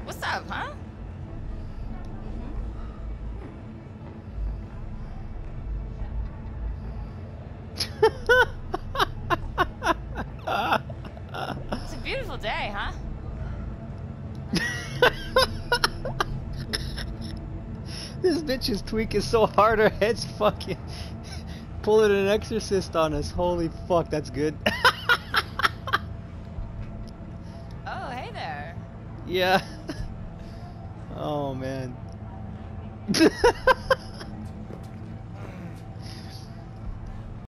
What's up, huh? It's a beautiful day, huh? This bitch is tweaking so hard her head's fucking pulling an exorcist on us. Holy fuck, that's good. Oh, hey there. Yeah. Oh man.